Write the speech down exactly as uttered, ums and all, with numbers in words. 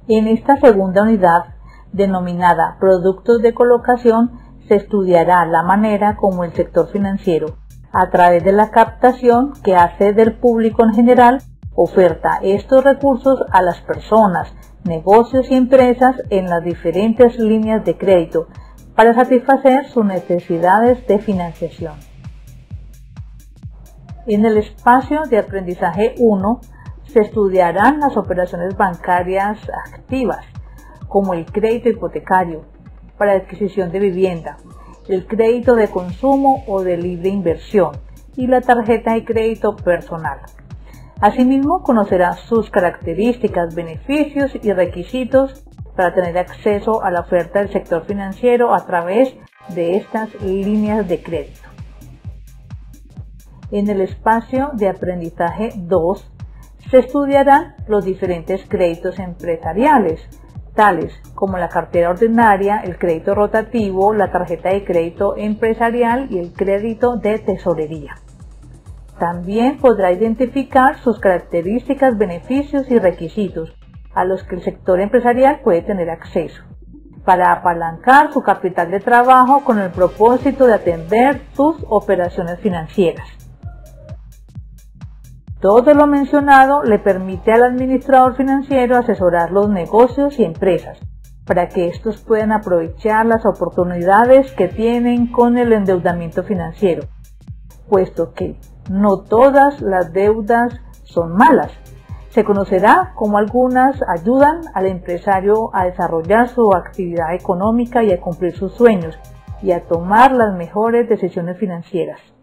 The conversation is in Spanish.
En esta segunda unidad, denominada Productos de Colocación, se estudiará la manera como el sector financiero, a través de la captación que hace del público en general, oferta estos recursos a las personas, negocios y empresas en las diferentes líneas de crédito para satisfacer sus necesidades de financiación. En el espacio de aprendizaje uno se estudiarán las operaciones bancarias activas, como el crédito hipotecario para adquisición de vivienda, el crédito de consumo o de libre inversión y la tarjeta de crédito personal. Asimismo, conocerá sus características, beneficios y requisitos para tener acceso a la oferta del sector financiero a través de estas líneas de crédito. En el espacio de aprendizaje dos se estudiarán los diferentes créditos empresariales, tales como la cartera ordinaria, el crédito rotativo, la tarjeta de crédito empresarial y el crédito de tesorería. También podrá identificar sus características, beneficios y requisitos a los que el sector empresarial puede tener acceso, para apalancar su capital de trabajo con el propósito de atender sus operaciones financieras. Todo lo mencionado le permite al administrador financiero asesorar los negocios y empresas para que estos puedan aprovechar las oportunidades que tienen con el endeudamiento financiero, puesto que no todas las deudas son malas. Se conocerá cómo algunas ayudan al empresario a desarrollar su actividad económica y a cumplir sus sueños y a tomar las mejores decisiones financieras.